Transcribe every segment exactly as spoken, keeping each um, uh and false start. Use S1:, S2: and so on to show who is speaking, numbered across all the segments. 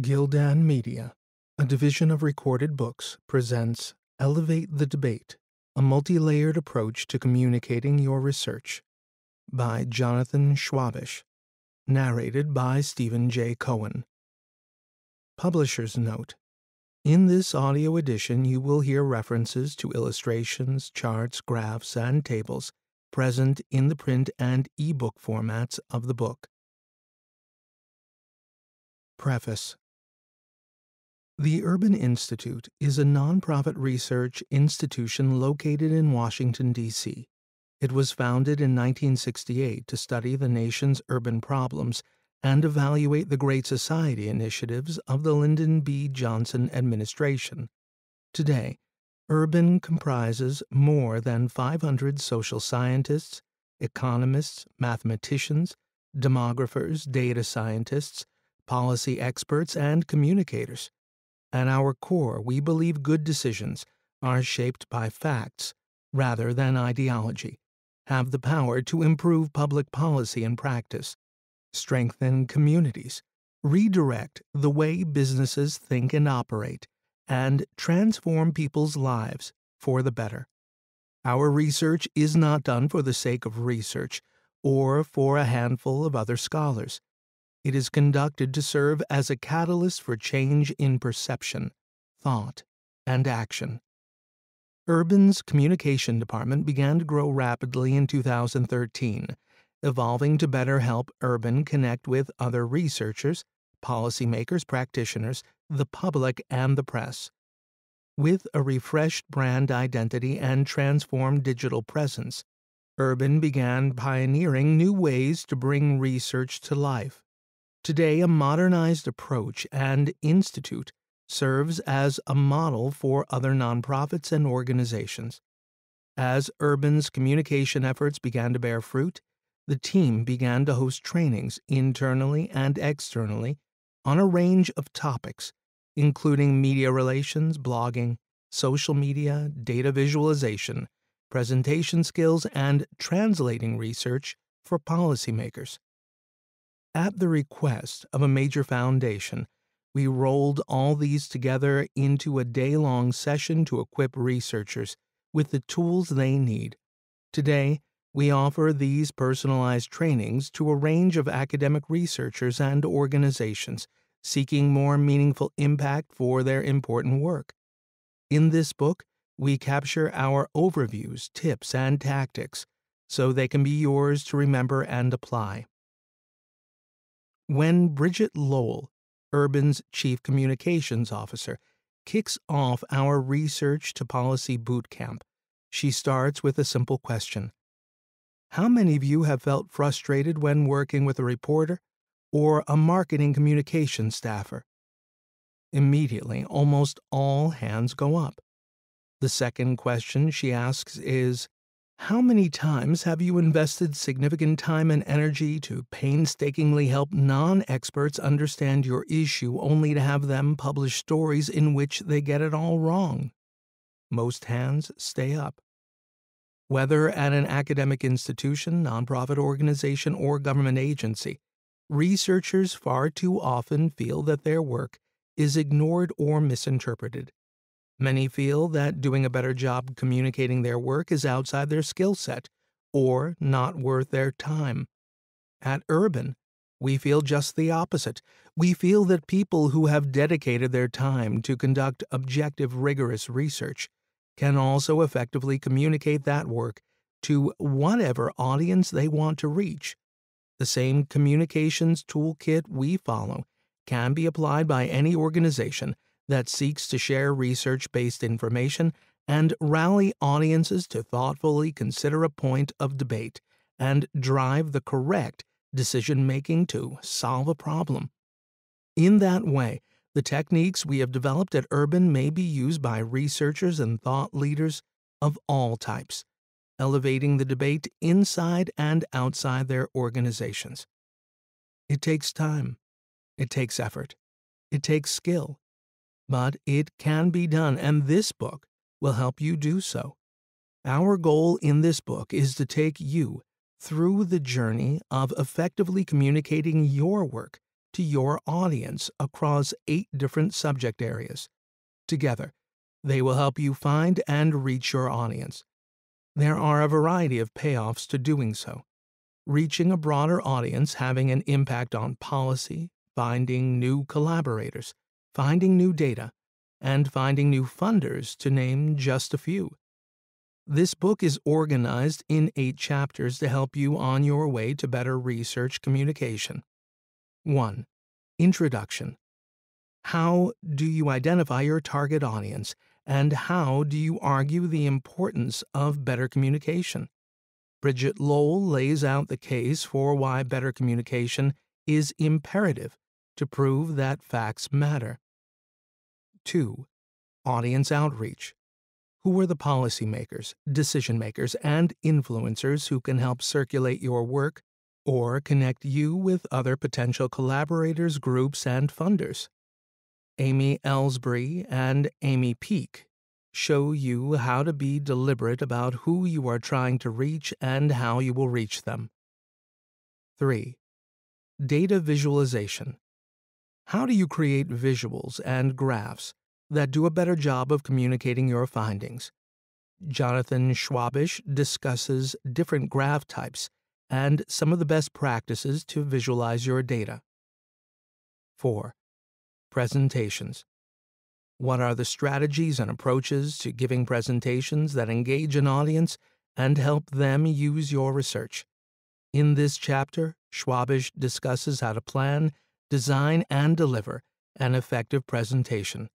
S1: Gildan Media, a division of Recorded Books, presents Elevate the Debate, a multi-layered approach to communicating your research, by Jonathan Schwabish, narrated by Stephen J. Cohen. Publisher's Note: in this audio edition you will hear references to illustrations, charts, graphs, and tables present in the print and ebook formats of the book. Preface. The Urban Institute is a nonprofit research institution located in Washington, D C It was founded in nineteen sixty-eight to study the nation's urban problems and evaluate the Great Society initiatives of the Lyndon B. Johnson administration. Today, Urban comprises more than five hundred social scientists, economists, mathematicians, demographers, data scientists, policy experts, and communicators. At our core, we believe good decisions are shaped by facts rather than ideology, have the power to improve public policy and practice, strengthen communities, redirect the way businesses think and operate, and transform people's lives for the better. Our research is not done for the sake of research or for a handful of other scholars. It is conducted to serve as a catalyst for change in perception, thought, and action. Urban's communication department began to grow rapidly in two thousand thirteen, evolving to better help Urban connect with other researchers, policymakers, practitioners, the public, and the press. With a refreshed brand identity and transformed digital presence, Urban began pioneering new ways to bring research to life. Today, a modernized approach and institute serves as a model for other nonprofits and organizations. As Urban's communication efforts began to bear fruit, the team began to host trainings internally and externally on a range of topics, including media relations, blogging, social media, data visualization, presentation skills, and translating research for policymakers. At the request of a major foundation, we rolled all these together into a day-long session to equip researchers with the tools they need. Today, we offer these personalized trainings to a range of academic researchers and organizations seeking more meaningful impact for their important work. In this book, we capture our overviews, tips, and tactics so they can be yours to remember and apply. When Bridget Lowell, Urban's Chief Communications Officer, kicks off our Research to Policy Boot Camp, she starts with a simple question. How many of you have felt frustrated when working with a reporter or a marketing communications staffer? Immediately, almost all hands go up. The second question she asks is, how many times have you invested significant time and energy to painstakingly help non-experts understand your issue only to have them publish stories in which they get it all wrong? Most hands stay up. Whether at an academic institution, nonprofit organization, or government agency, researchers far too often feel that their work is ignored or misinterpreted. Many feel that doing a better job communicating their work is outside their skill set or not worth their time. At Urban, we feel just the opposite. We feel that people who have dedicated their time to conduct objective, rigorous research can also effectively communicate that work to whatever audience they want to reach. The same communications toolkit we follow can be applied by any organization that seeks to share research-based information and rally audiences to thoughtfully consider a point of debate and drive the correct decision-making to solve a problem. In that way, the techniques we have developed at Urban may be used by researchers and thought leaders of all types, elevating the debate inside and outside their organizations. It takes time. It takes effort. It takes skill. But it can be done, and this book will help you do so. Our goal in this book is to take you through the journey of effectively communicating your work to your audience across eight different subject areas. Together, they will help you find and reach your audience. There are a variety of payoffs to doing so. Reaching a broader audience, having an impact on policy, finding new collaborators, finding new data, and finding new funders, to name just a few. This book is organized in eight chapters to help you on your way to better research communication. one. Introduction. How do you identify your target audience, and how do you argue the importance of better communication? Bridget Lowell lays out the case for why better communication is imperative to prove that facts matter. two. Audience outreach. Who are the policymakers, decision-makers, and influencers who can help circulate your work or connect you with other potential collaborators, groups, and funders? Amy Ellsbury and Amy Peake show you how to be deliberate about who you are trying to reach and how you will reach them. three. Data visualization. How do you create visuals and graphs that do a better job of communicating your findings? Jonathan Schwabish discusses different graph types and some of the best practices to visualize your data. four. Presentations. What are the strategies and approaches to giving presentations that engage an audience and help them use your research? In this chapter, Schwabish discusses how to plan, design, and deliver an effective presentation.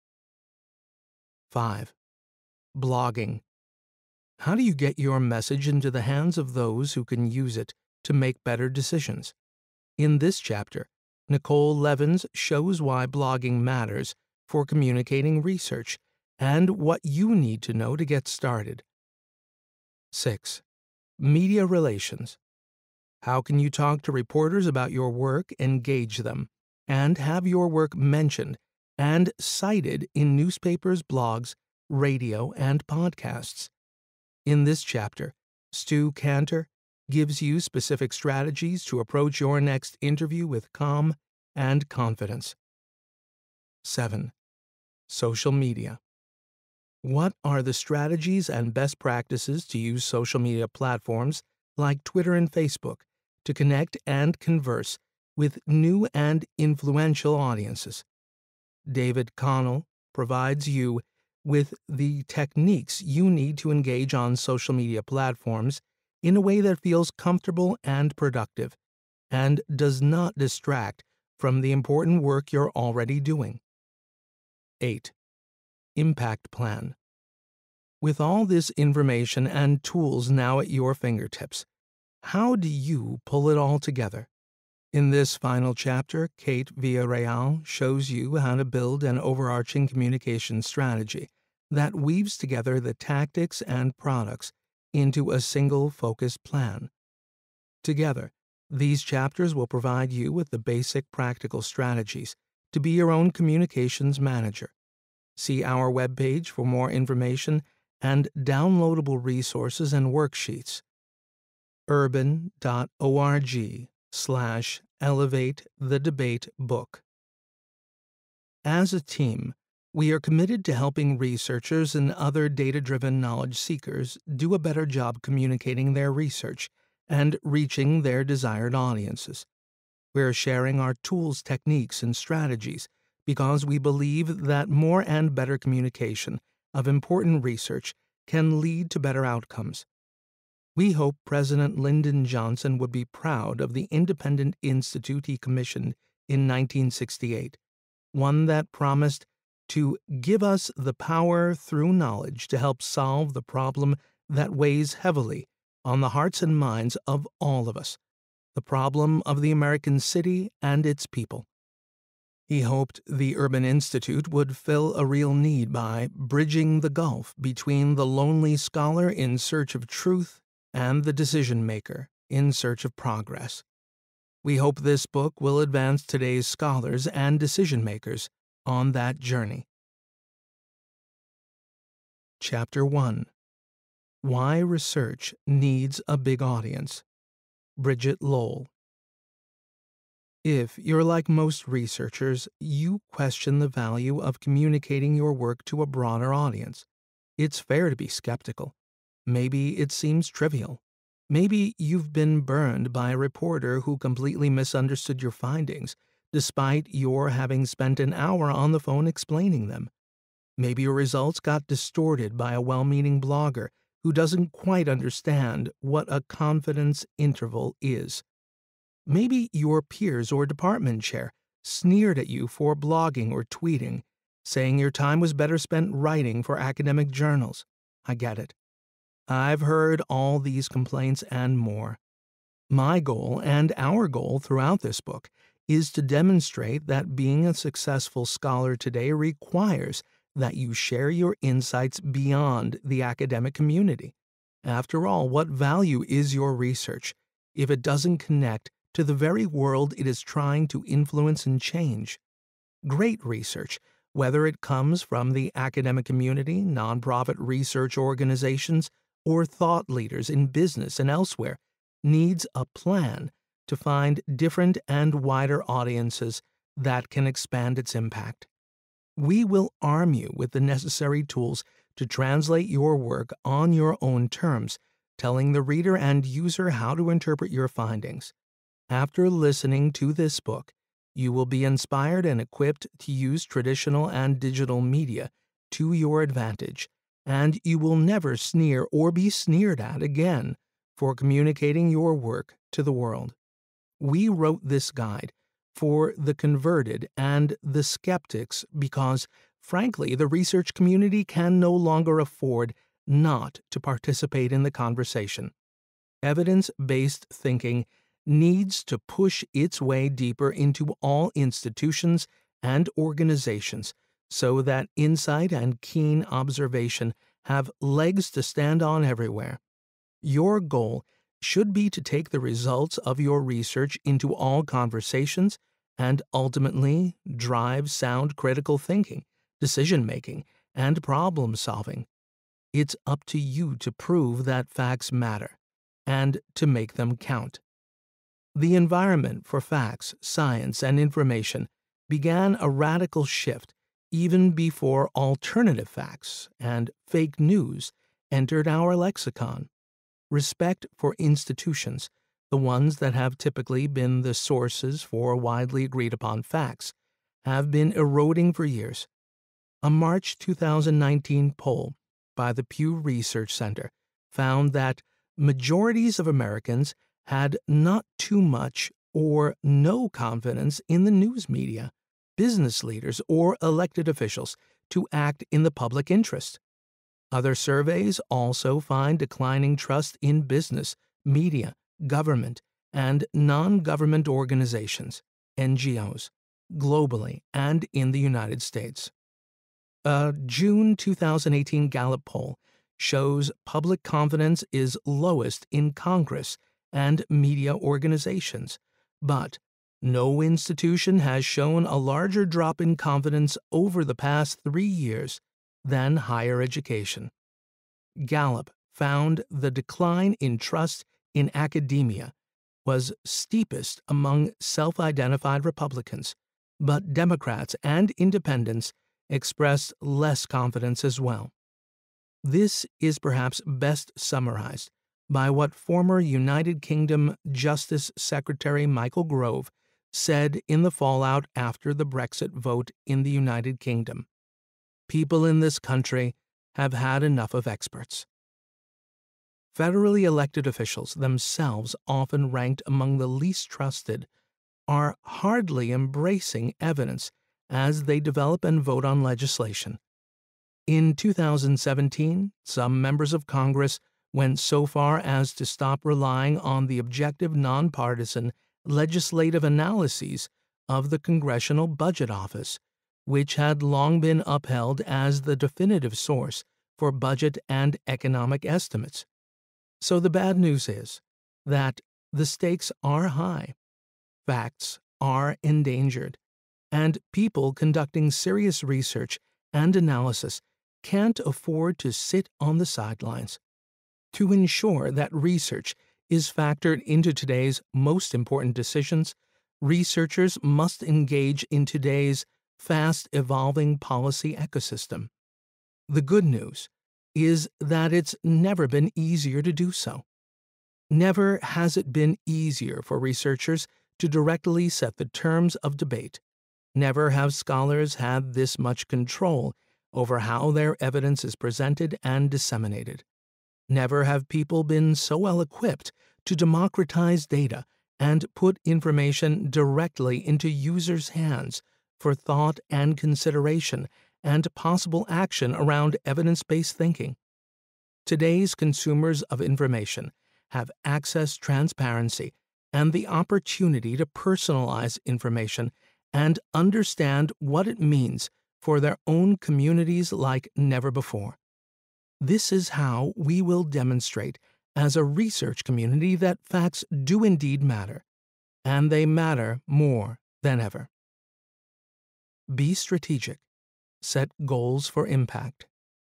S1: five. Blogging. How do you get your message into the hands of those who can use it to make better decisions? In this chapter, Nicole Levins shows why blogging matters for communicating research and what you need to know to get started. six. Media relations. How can you talk to reporters about your work, engage them, and have your work mentioned and cited in newspapers, blogs, radio, and podcasts? In this chapter, Stu Cantor gives you specific strategies to approach your next interview with calm and confidence. seven. Social media. What are the strategies and best practices to use social media platforms like Twitter and Facebook to connect and converse with new and influential audiences? David Connell provides you with the techniques you need to engage on social media platforms in a way that feels comfortable and productive and does not distract from the important work you're already doing. eight. Impact plan. With all this information and tools now at your fingertips, how do you pull it all together? In this final chapter, Kate Villarreal shows you how to build an overarching communication strategy that weaves together the tactics and products into a single focused plan. Together, these chapters will provide you with the basic practical strategies to be your own communications manager. See our webpage for more information and downloadable resources and worksheets. urban dot org slash elevate the debate book. As a team, we are committed to helping researchers and other data-driven knowledge seekers do a better job communicating their research and reaching their desired audiences. We're sharing our tools, techniques, and strategies because we believe that more and better communication of important research can lead to better outcomes. We hope President Lyndon Johnson would be proud of the independent institute he commissioned in nineteen sixty-eight, one that promised to give us the power through knowledge to help solve the problem that weighs heavily on the hearts and minds of all of us, the problem of the American city and its people. He hoped the Urban Institute would fill a real need by bridging the gulf between the lonely scholar in search of truth and the decision-maker in search of progress. We hope this book will advance today's scholars and decision-makers on that journey. Chapter one. Why Research Needs a Big Audience. Bridget Lowell. If you're like most researchers, you question the value of communicating your work to a broader audience. It's fair to be skeptical. Maybe it seems trivial. Maybe you've been burned by a reporter who completely misunderstood your findings, despite your having spent an hour on the phone explaining them. Maybe your results got distorted by a well-meaning blogger who doesn't quite understand what a confidence interval is. Maybe your peers or department chair sneered at you for blogging or tweeting, saying your time was better spent writing for academic journals. I get it. I've heard all these complaints and more. My goal and our goal throughout this book is to demonstrate that being a successful scholar today requires that you share your insights beyond the academic community. After all, what value is your research if it doesn't connect to the very world it is trying to influence and change? Great research, whether it comes from the academic community, nonprofit research organizations, or thought leaders in business and elsewhere, needs a plan to find different and wider audiences that can expand its impact. We will arm you with the necessary tools to translate your work on your own terms, telling the reader and user how to interpret your findings. After listening to this book, you will be inspired and equipped to use traditional and digital media to your advantage, and you will never sneer or be sneered at again for communicating your work to the world. We wrote this guide for the converted and the skeptics because, frankly, the research community can no longer afford not to participate in the conversation. Evidence-based thinking needs to push its way deeper into all institutions and organizations so that insight and keen observation have legs to stand on everywhere. Your goal should be to take the results of your research into all conversations and ultimately drive sound critical thinking, decision-making, and problem-solving. It's up to you to prove that facts matter and to make them count. The environment for facts, science, and information began a radical shift even before alternative facts and fake news entered our lexicon. Respect for institutions, the ones that have typically been the sources for widely agreed upon facts, have been eroding for years. A March two thousand nineteen poll by the Pew Research Center found that majorities of Americans had not too much or no confidence in the news media, business leaders, or elected officials to act in the public interest. Other surveys also find declining trust in business, media, government, and non-government organizations, N G Os, globally and in the United States. A June two thousand eighteen Gallup poll shows public confidence is lowest in Congress and media organizations, but no institution has shown a larger drop in confidence over the past three years than higher education. Gallup found the decline in trust in academia was steepest among self-identified Republicans, but Democrats and independents expressed less confidence as well. This is perhaps best summarized by what former United Kingdom Justice Secretary Michael Gove said in the fallout after the Brexit vote in the United Kingdom. People in this country have had enough of experts. Federally elected officials, themselves often ranked among the least trusted, are hardly embracing evidence as they develop and vote on legislation. In two thousand seventeen, some members of Congress went so far as to stop relying on the objective, nonpartisan legislative analyses of the Congressional Budget Office, which had long been upheld as the definitive source for budget and economic estimates. So the bad news is that the stakes are high, facts are endangered, and people conducting serious research and analysis can't afford to sit on the sidelines. To ensure that research is factored into today's most important decisions, researchers must engage in today's fast-evolving policy ecosystem. The good news is that it's never been easier to do so. Never has it been easier for researchers to directly set the terms of debate. Never have scholars had this much control over how their evidence is presented and disseminated. Never have people been so well equipped to democratize data and put information directly into users' hands for thought and consideration and possible action around evidence-based thinking. Today's consumers of information have access, transparency, and the opportunity to personalize information and understand what it means for their own communities like never before. This is how we will demonstrate as a research community that facts do indeed matter, and they matter more than ever. Be strategic. Set goals for impact.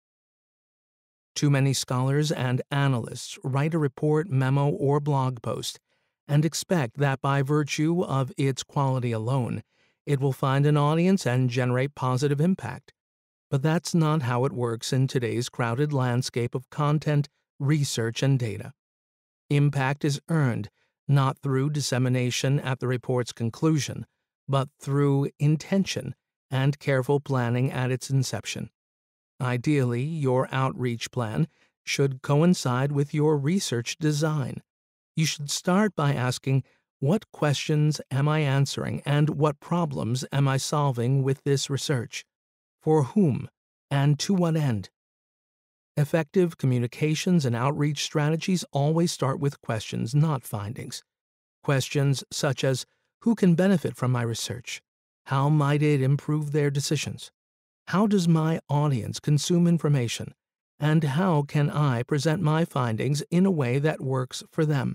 S1: Too many scholars and analysts write a report, memo, or blog post and expect that by virtue of its quality alone, it will find an audience and generate positive impact. But that's not how it works in today's crowded landscape of content, research, and data. Impact is earned not through dissemination at the report's conclusion, but through intention and careful planning at its inception. Ideally, your outreach plan should coincide with your research design. You should start by asking, what questions am I answering and what problems am I solving with this research? For whom and to what end? Effective communications and outreach strategies always start with questions, not findings. Questions such as, who can benefit from my research? How might it improve their decisions? How does my audience consume information? And how can I present my findings in a way that works for them?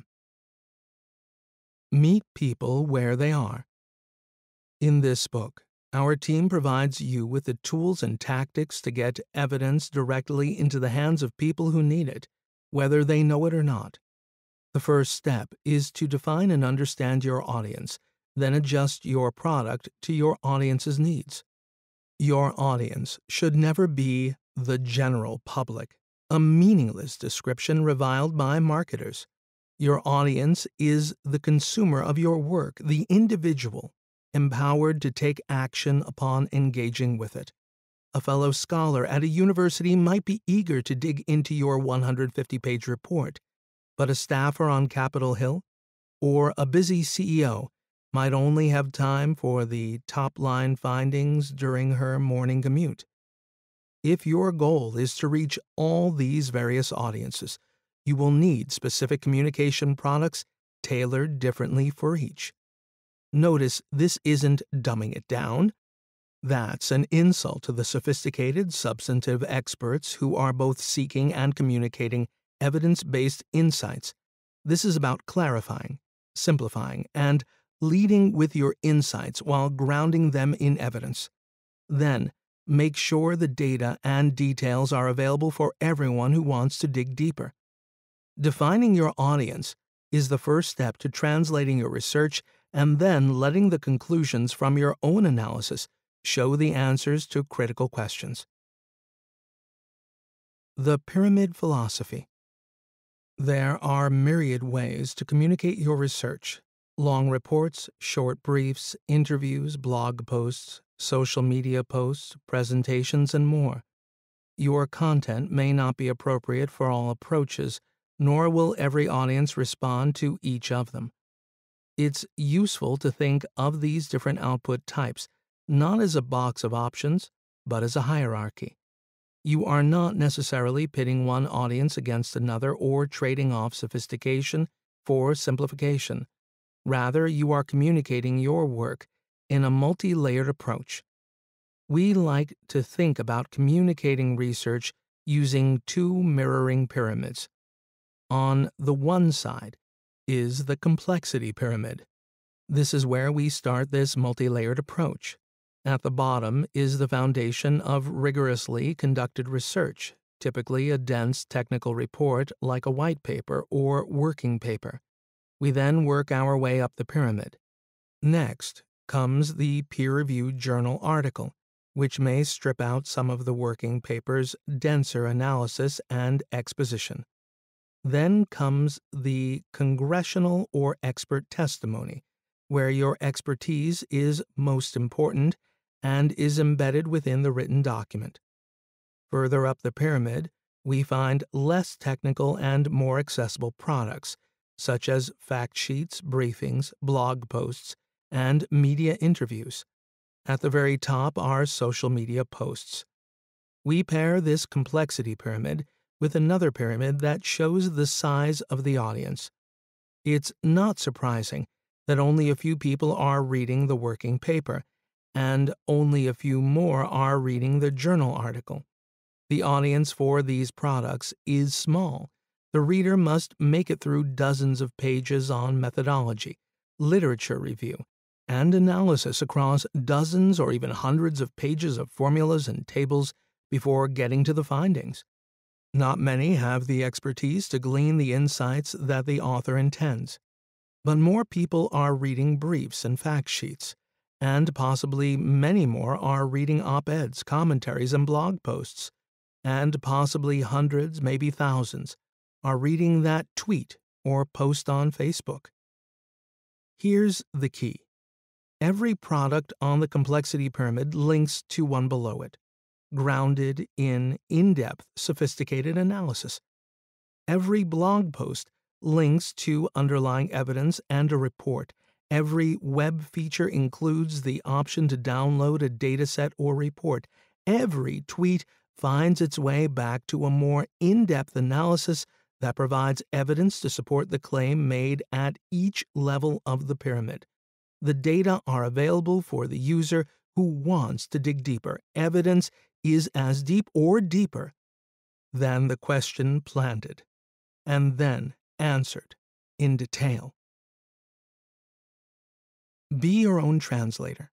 S1: Meet people where they are. In this book, our team provides you with the tools and tactics to get evidence directly into the hands of people who need it, whether they know it or not. The first step is to define and understand your audience, then adjust your product to your audience's needs. Your audience should never be the general public, a meaningless description reviled by marketers. Your audience is the consumer of your work, the individual, empowered to take action upon engaging with it. A fellow scholar at a university might be eager to dig into your one hundred fifty page report, but a staffer on Capitol Hill or a busy C E O might only have time for the top-line findings during her morning commute. If your goal is to reach all these various audiences, you will need specific communication products tailored differently for each. Notice this isn't dumbing it down. That's an insult to the sophisticated, substantive experts who are both seeking and communicating evidence-based insights. This is about clarifying, simplifying, and leading with your insights while grounding them in evidence. Then, make sure the data and details are available for everyone who wants to dig deeper. Defining your audience is the first step to translating your research and then letting the conclusions from your own analysis show the answers to critical questions. The pyramid philosophy. There are myriad ways to communicate your research. Long reports, short briefs, interviews, blog posts, social media posts, presentations, and more. Your content may not be appropriate for all approaches, nor will every audience respond to each of them. It's useful to think of these different output types not as a box of options, but as a hierarchy. You are not necessarily pitting one audience against another or trading off sophistication for simplification. Rather, you are communicating your work in a multi-layered approach. We like to think about communicating research using two mirroring pyramids. On the one side is the complexity pyramid. This is where we start this multi-layered approach. At the bottom is the foundation of rigorously conducted research, typically a dense technical report like a white paper or working paper. We then work our way up the pyramid. Next comes the peer-reviewed journal article, which may strip out some of the working paper's denser analysis and exposition. Then comes the congressional or expert testimony, where your expertise is most important and is embedded within the written document. Further up the pyramid, we find less technical and more accessible products, such as fact sheets, briefings, blog posts, and media interviews. At the very top are social media posts. We pair this complexity pyramid with another pyramid that shows the size of the audience. It's not surprising that only a few people are reading the working paper, and only a few more are reading the journal article. The audience for these products is small. The reader must make it through dozens of pages on methodology, literature review, and analysis across dozens or even hundreds of pages of formulas and tables before getting to the findings. Not many have the expertise to glean the insights that the author intends, but more people are reading briefs and fact sheets, and possibly many more are reading op-eds, commentaries, and blog posts, and possibly hundreds, maybe thousands, are reading that tweet or post on Facebook. Here's the key. Every product on the complexity pyramid links to one below it, grounded in in-depth, sophisticated analysis. Every blog post links to underlying evidence and a report. Every web feature includes the option to download a dataset or report. Every tweet finds its way back to a more in-depth analysis that provides evidence to support the claim made at each level of the pyramid. The data are available for the user who wants to dig deeper. Evidence is as deep or deeper than the question planted, and then answered in detail. Be your own translator.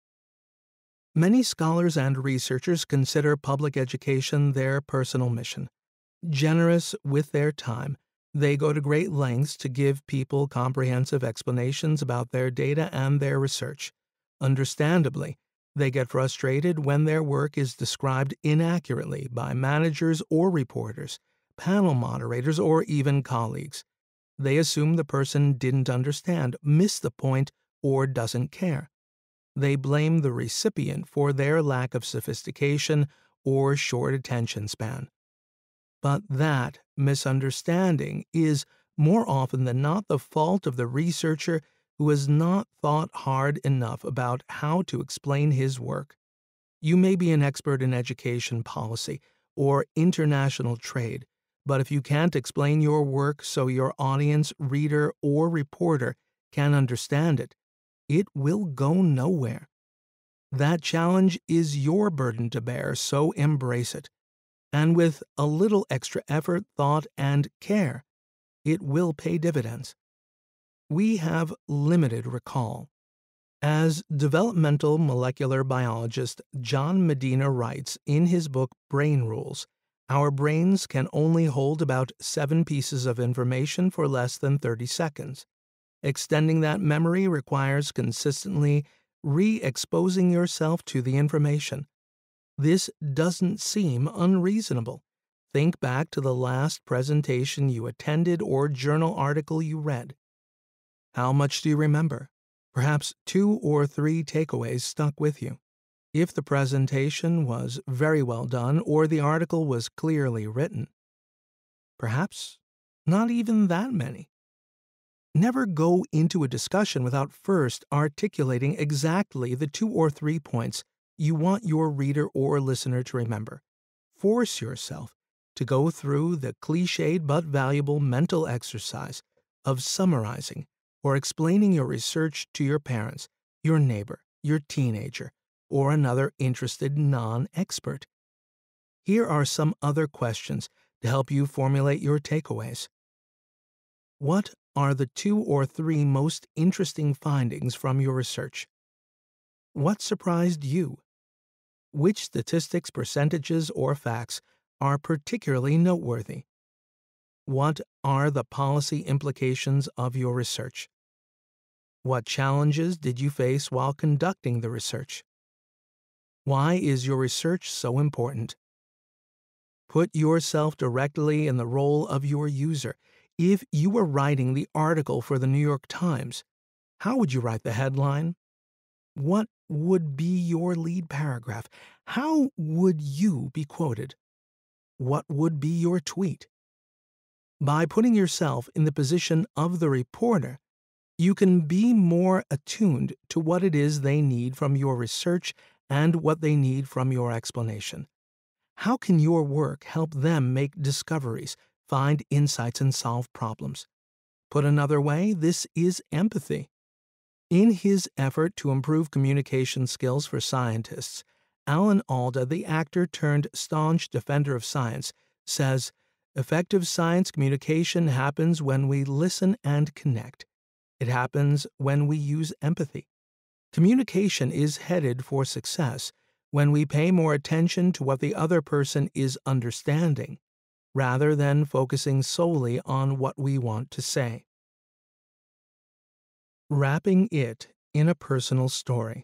S1: Many scholars and researchers consider public education their personal mission. Generous with their time, they go to great lengths to give people comprehensive explanations about their data and their research. Understandably, they get frustrated when their work is described inaccurately by managers or reporters, panel moderators, or even colleagues. They assume the person didn't understand, missed the point, or doesn't care. They blame the recipient for their lack of sophistication or short attention span. But that misunderstanding is more often than not the fault of the researcher who has not thought hard enough about how to explain his work. You may be an expert in education policy or international trade, but if you can't explain your work so your audience, reader, or reporter can understand it, it will go nowhere. That challenge is your burden to bear, so embrace it. And with a little extra effort, thought, and care, it will pay dividends. We have limited recall. As developmental molecular biologist John Medina writes in his book Brain Rules, our brains can only hold about seven pieces of information for less than thirty seconds. Extending that memory requires consistently re-exposing yourself to the information. This doesn't seem unreasonable. Think back to the last presentation you attended or journal article you read. How much do you remember? Perhaps two or three takeaways stuck with you. If the presentation was very well done or the article was clearly written, perhaps not even that many. Never go into a discussion without first articulating exactly the two or three points you want your reader or listener to remember. Force yourself to go through the cliched but valuable mental exercise of summarizing or explaining your research to your parents, your neighbor, your teenager, or another interested non-expert. Here are some other questions to help you formulate your takeaways. What are the two or three most interesting findings from your research? What surprised you? Which statistics, percentages, or facts are particularly noteworthy? What are the policy implications of your research? What challenges did you face while conducting the research? Why is your research so important? Put yourself directly in the role of your user. If you were writing the article for the New York Times, how would you write the headline? What would be your lead paragraph? How would you be quoted? What would be your tweet? By putting yourself in the position of the reporter, you can be more attuned to what it is they need from your research and what they need from your explanation. How can your work help them make discoveries, find insights, and solve problems? Put another way, this is empathy. In his effort to improve communication skills for scientists, Alan Alda, the actor turned staunch defender of science, says, "Effective science communication happens when we listen and connect. It happens when we use empathy. Communication is headed for success when we pay more attention to what the other person is understanding, rather than focusing solely on what we want to say." Wrapping it in a personal story.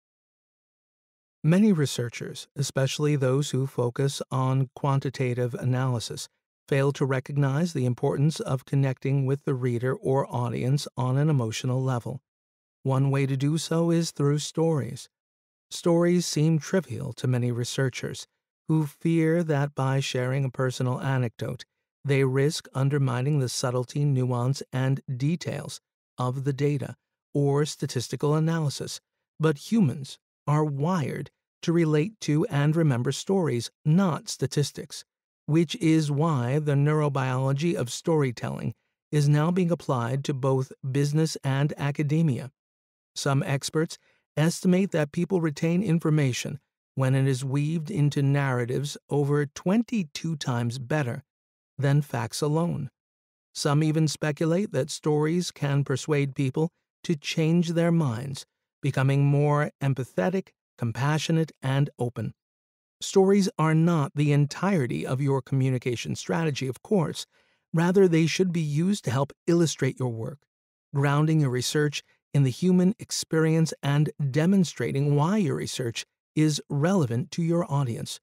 S1: Many researchers, especially those who focus on quantitative analysis, fail to recognize the importance of connecting with the reader or audience on an emotional level. One way to do so is through stories. Stories seem trivial to many researchers, who fear that by sharing a personal anecdote, they risk undermining the subtlety, nuance, and details of the data or statistical analysis. But humans are wired to relate to and remember stories, not statistics, which is why the neurobiology of storytelling is now being applied to both business and academia. Some experts estimate that people retain information when it is weaved into narratives over twenty-two times better than facts alone. Some even speculate that stories can persuade people to change their minds, becoming more empathetic, compassionate, and open. Stories are not the entirety of your communication strategy, of course. Rather, they should be used to help illustrate your work, grounding your research in the human experience and demonstrating why your research is relevant to your audience.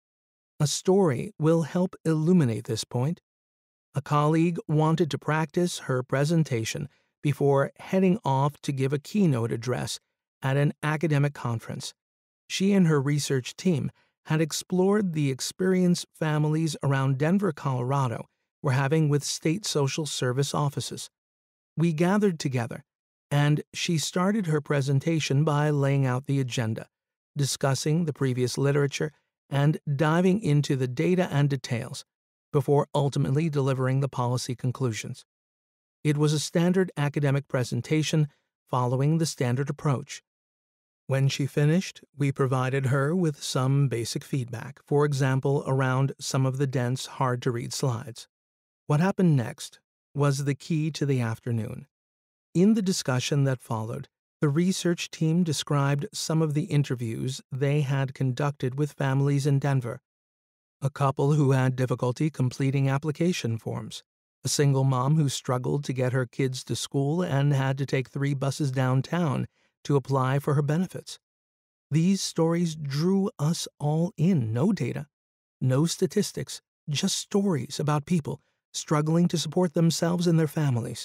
S1: A story will help illuminate this point. A colleague wanted to practice her presentation before heading off to give a keynote address at an academic conference. She and her research team had explored the experience families around Denver, Colorado were having with state social service offices. We gathered together, and she started her presentation by laying out the agenda, discussing the previous literature, and diving into the data and details, before ultimately delivering the policy conclusions. It was a standard academic presentation following the standard approach. When she finished, we provided her with some basic feedback, for example, around some of the dense, hard-to-read slides. What happened next was the key to the afternoon. In the discussion that followed, the research team described some of the interviews they had conducted with families in Denver. A couple who had difficulty completing application forms, a single mom who struggled to get her kids to school and had to take three buses downtown to apply for her benefits. These stories drew us all in. No data, no statistics, just stories about people struggling to support themselves and their families.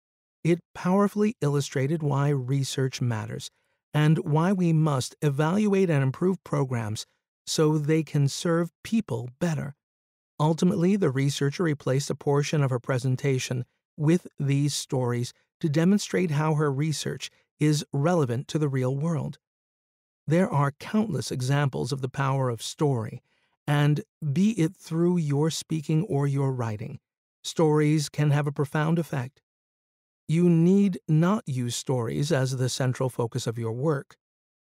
S1: It powerfully illustrated why research matters and why we must evaluate and improve programs so they can serve people better. Ultimately, the researcher replaced a portion of her presentation with these stories to demonstrate how her research is relevant to the real world. There are countless examples of the power of story, and be it through your speaking or your writing, stories can have a profound effect. You need not use stories as the central focus of your work,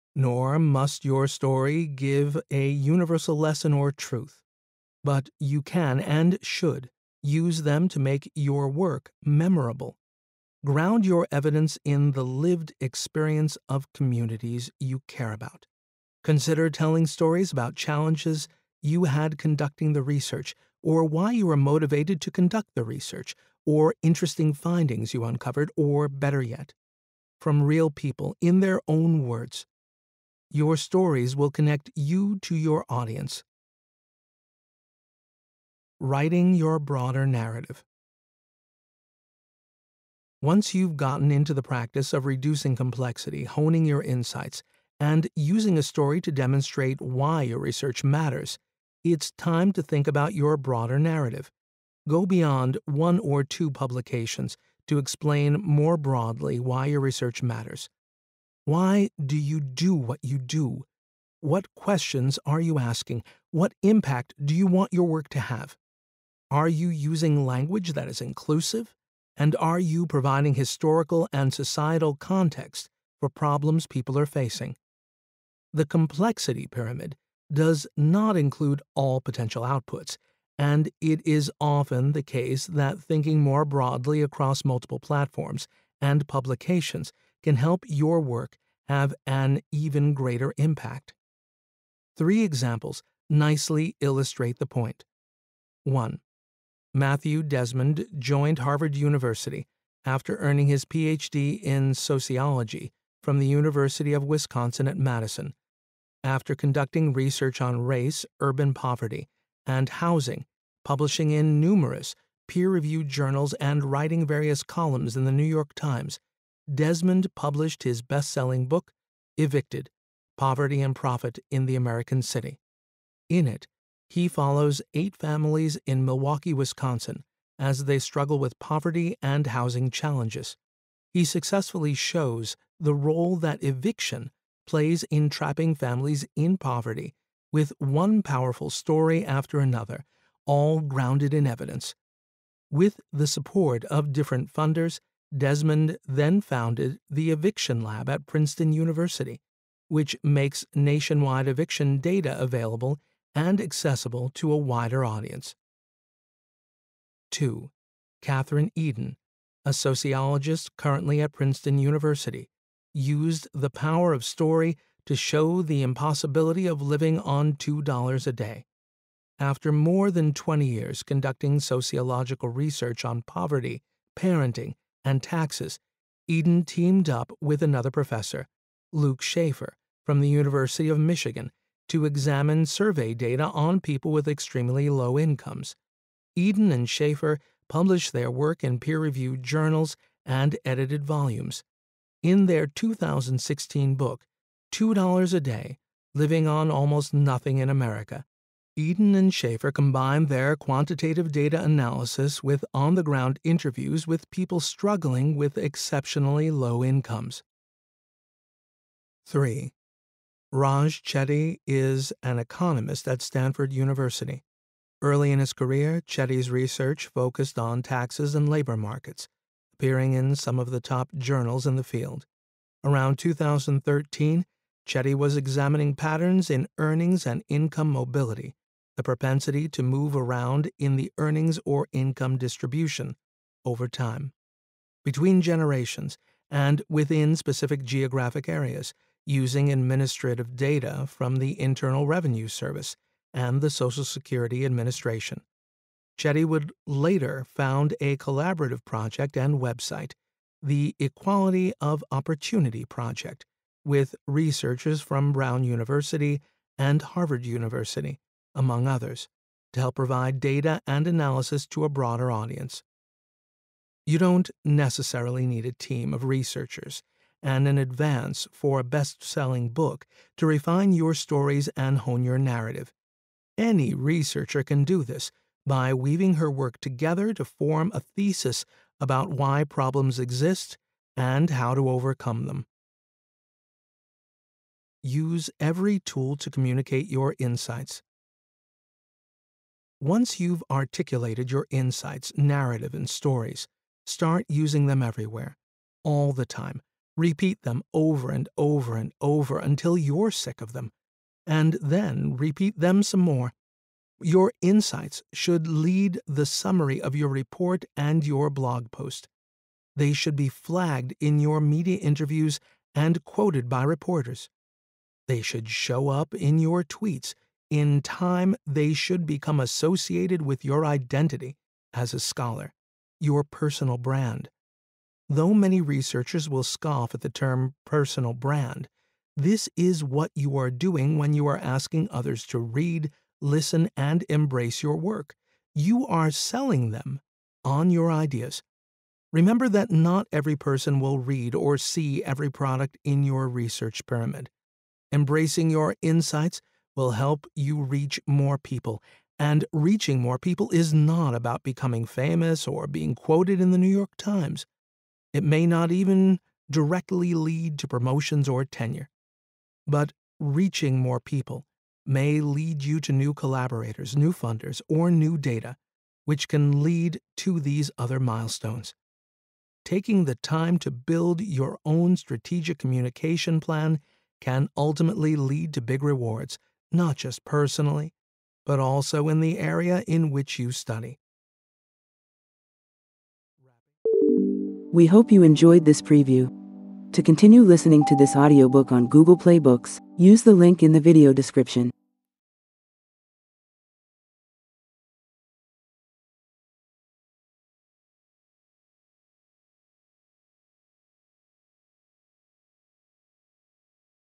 S1: nor must your story give a universal lesson or truth, but you can and should use them to make your work memorable. Ground your evidence in the lived experience of communities you care about. Consider telling stories about challenges you had conducting the research, or why you were motivated to conduct the research, or interesting findings you uncovered, or better yet, from real people in their own words. Your stories will connect you to your audience. Writing your broader narrative. Once you've gotten into the practice of reducing complexity, honing your insights, and using a story to demonstrate why your research matters, it's time to think about your broader narrative. Go beyond one or two publications to explain more broadly why your research matters. Why do you do what you do? What questions are you asking? What impact do you want your work to have? Are you using language that is inclusive? And are you providing historical and societal context for problems people are facing? The complexity pyramid does not include all potential outputs, and it is often the case that thinking more broadly across multiple platforms and publications can help your work have an even greater impact. Three examples nicely illustrate the point. one. Matthew Desmond joined Harvard University after earning his P H D in sociology from the University of Wisconsin at Madison. After conducting research on race, urban poverty, and housing, publishing in numerous peer-reviewed journals and writing various columns in the New York Times, Desmond published his best-selling book, Evicted: Poverty and Profit in the American City. In it, he follows eight families in Milwaukee, Wisconsin, as they struggle with poverty and housing challenges. He successfully shows the role that eviction plays in trapping families in poverty, with one powerful story after another, all grounded in evidence. With the support of different funders, Desmond then founded the Eviction Lab at Princeton University, which makes nationwide eviction data available and accessible to a wider audience. two. Catherine Eden, a sociologist currently at Princeton University, used the power of story to show the impossibility of living on two dollars a day. After more than twenty years conducting sociological research on poverty, parenting, and taxes, Eden teamed up with another professor, Luke Schaefer, from the University of Michigan, to examine survey data on people with extremely low incomes. Eden and Schaefer published their work in peer-reviewed journals and edited volumes. In their two thousand sixteen book, two dollars a Day, Living on Almost Nothing in America, Eden and Schaefer combined their quantitative data analysis with on-the-ground interviews with people struggling with exceptionally low incomes. three. Raj Chetty is an economist at Stanford University. Early in his career, Chetty's research focused on taxes and labor markets, appearing in some of the top journals in the field. Around two thousand thirteen, Chetty was examining patterns in earnings and income mobility, the propensity to move around in the earnings or income distribution over time, between generations, and within specific geographic areas, using administrative data from the Internal Revenue Service and the Social Security Administration. Chetty would later found a collaborative project and website, the Equality of Opportunity Project, with researchers from Brown University and Harvard University, among others, to help provide data and analysis to a broader audience. You don't necessarily need a team of researchers and an advance for a best-selling book to refine your stories and hone your narrative. Any researcher can do this by weaving her work together to form a thesis about why problems exist and how to overcome them. Use every tool to communicate your insights. Once you've articulated your insights, narrative, and stories, start using them everywhere, all the time. Repeat them over and over and over until you're sick of them, and then repeat them some more. Your insights should lead the summary of your report and your blog post. They should be flagged in your media interviews and quoted by reporters. They should show up in your tweets. In time, they should become associated with your identity as a scholar, your personal brand. Though many researchers will scoff at the term personal brand, this is what you are doing when you are asking others to read, listen, and embrace your work. You are selling them on your ideas. Remember that not every person will read or see every product in your research pyramid. Embracing your insights will help you reach more people, and reaching more people is not about becoming famous or being quoted in the New York Times. It may not even directly lead to promotions or tenure. But reaching more people may lead you to new collaborators, new funders, or new data, which can lead to these other milestones. Taking the time to build your own strategic communication plan can ultimately lead to big rewards, not just personally, but also in the area in which you study.
S2: We hope you enjoyed this preview. To continue listening to this audiobook on Google Play Books, use the link in the video description.